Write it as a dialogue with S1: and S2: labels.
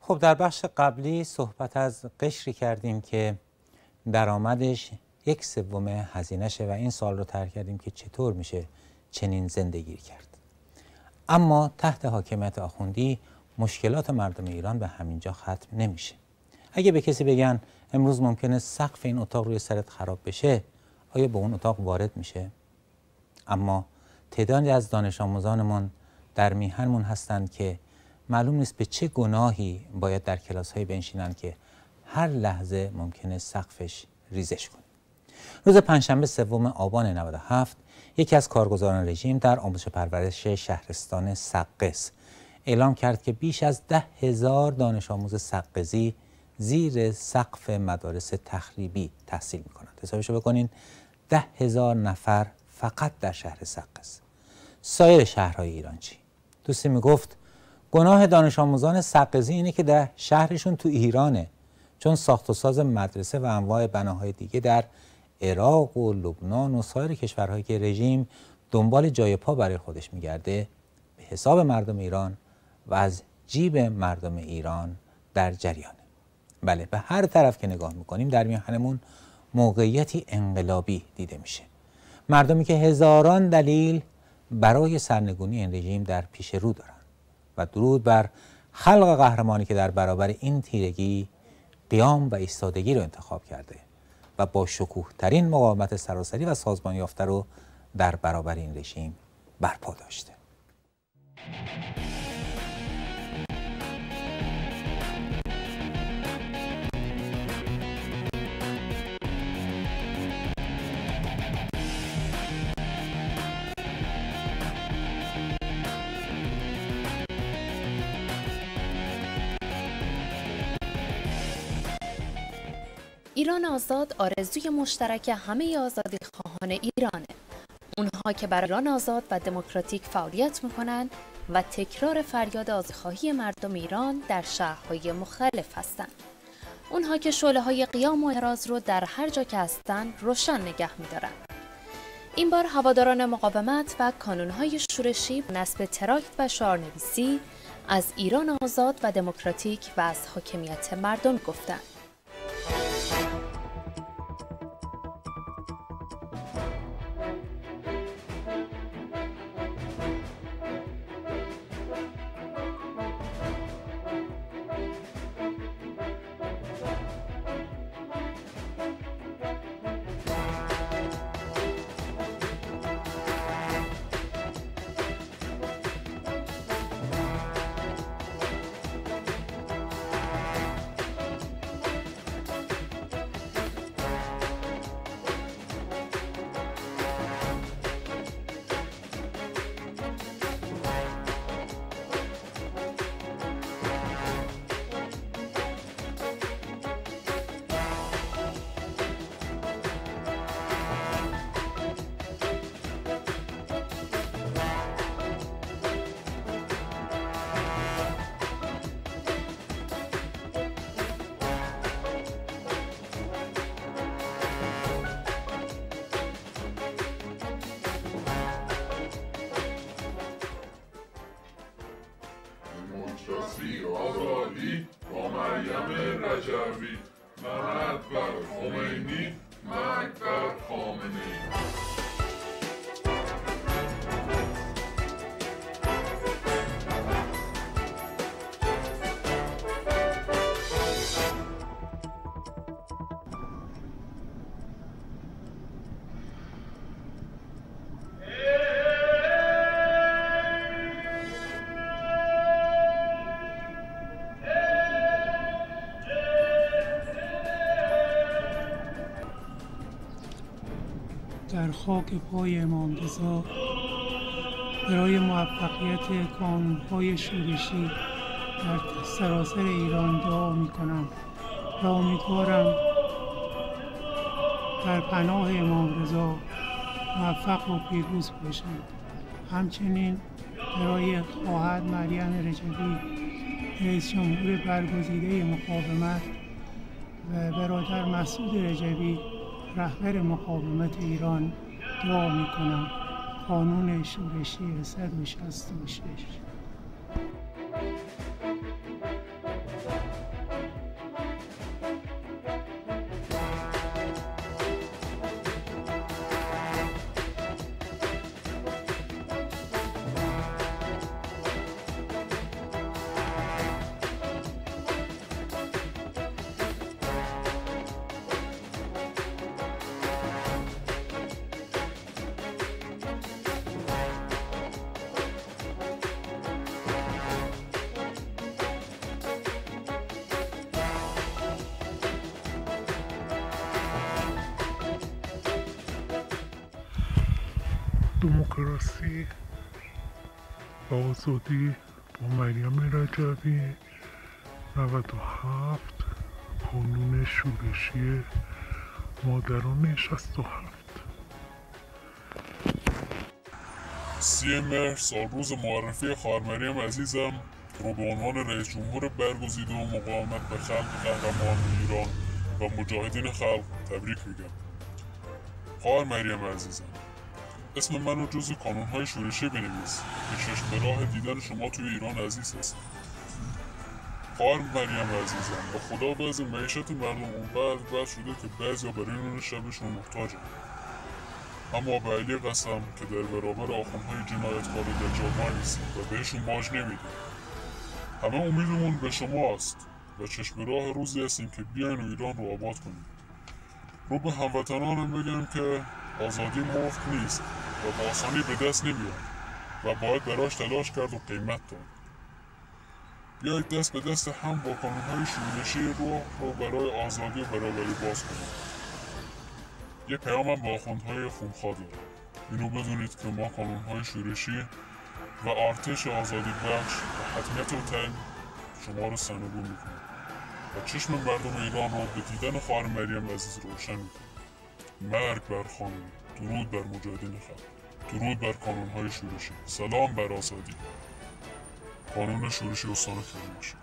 S1: خب در بخش قبلی صحبت از قشری کردیم که درآمدش 1/3 هزینه‌شه و این سال رو طرح کردیم که چطور میشه چنین زندگی کرد. اما تحت حاکمیت آخوندی مشکلات مردم ایران به همینجا ختم نمیشه. اگه به کسی بگن امروز ممکنه سقف این اتاق روی سرت خراب بشه، آیا به اون اتاق وارد میشه؟ اما تعدادی از دانش آموزانمون در میهنمون هستند که معلوم نیست به چه گناهی باید در کلاس‌های بنشینن که هر لحظه ممکنه سقفش ریزش کنه. روز پنجشنبه 3 آبان 97 یکی از کارگزاران رژیم در آموزش پرورش شهرستان سقز اعلام کرد که بیش از 10,000 دانش آموز سقزی زیر سقف مدارس تخریبی تحصیل می‌کنند. حسابشو بکنین 10,000 نفر فقط در شهر سقز. سایر شهرهای ایران چی؟ دوستی میگفت گناه دانش آموزان سقزی اینه که در شهرشون تو ایرانه، چون ساخت و ساز مدرسه و انواع بناهای دیگه در عراق و لبنان و سایر کشورهایی که رژیم دنبال جای پا برای خودش میگرده به حساب مردم ایران و از جیب مردم ایران در جریانه. بله، به هر طرف که نگاه میکنیم در میهنمون موقعیتی انقلابی دیده میشه. مردمی که هزاران دلیل برای سرنگونی این رژیم در پیش رو دارن و درود بر خلق قهرمانی که در برابر این تیرگی قیام و ایستادگی رو انتخاب کرده و با شکوه ترین مقاومت سراسری و سازمان یافته رو در برابر این رژیم برپا داشته.
S2: ایران آزاد آرزوی مشترک همه آزادی خواهان ایرانه. اونها که برای ایران آزاد و دموکراتیک فعالیت میکنن و تکرار فریاد آزادیخواهی مردم ایران در شهرهای مختلف هستند. اونها که شعله‌های قیام و اعتراض رو در هر جا که هستن روشن نگه میدارن. این بار هواداران مقاومت و کانونهای شورشی به نصب تراکت و شعارنویسی از ایران آزاد و دموکراتیک و از حاکمیت مردم گفتند.
S3: دموکراسی آزادی با مریم رجوی، مرگ بر خمینی، مرگ بر خامنه‌ای.
S4: در خاک پای امام رضا برای موفقیت کانون‌های شورشی در سراسر ایران دعا می‌کنم و امیدوارم در پناه امام رضا موفق و پیروز باشند. همچنین برای خواهر مریم رجبی رئیس جمهور برگزیده مقاومت و برادر مسعود رجبی رهبر مقاومت ایران دعا میکنم. قانون شورشی 166
S3: دموکراسی و آزادی با مریم رجبی 97 قانون شورشی مادران 67
S5: 30 مهر سالروز معرفی خواهر مریم عزیزم رو به عنوان رئیس جمهور برگزیده و مقاومت به خلق قهرمان ایران و مجاهدین خلق تبریک میگم. خواهر مریم عزیزم، اسم منو جزو کانونهای شورشی بنویس که چشم به راه دیدن شما توی ایران عزیز هست. خواهر مریم عزیزم، با خدا بعض معیشت مردم اونقدر بد شده که بعضیا برای نون شبشون محتاجن. اما به علی قسم که در برابر آخونهای جنایتکار دجال وایسیم و بهشون باج نمیدیم. همه امیدمون به شماست و چشم راه روزی هستیم که بیاین و ایران رو آباد کنیم. رو به هموطنانم بگم که آزادی مفت نیست و با آسانی به دست نمیاد و باید براش تلاش کرد و قیمت داد. بیایید دست به دست هم با قانونهای شورشی رو برای آزادی و برابری باز کنیم. یه پیامم با آخوندهای خونخواه دارم. اینو بدونید که ما قانونهای شورشی و ارتش آزادی بخش و حتمیت و تعیین شما رو سنگون میکنیم و چشم مردم ایران رو به دیدن خواهر مریم عزیز روشن میکنیم. مرگ بر خامنه‌ای، درود بر مجاهدین خلق، درود بر قانونهای شورشی، سلام بر آزادی. قانون شورشی استان کرمانشاه.